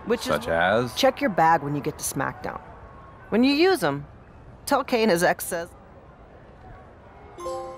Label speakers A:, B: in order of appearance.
A: Such as?
B: Check your bag when you get to SmackDown. When you use them, tell Kane his ex says...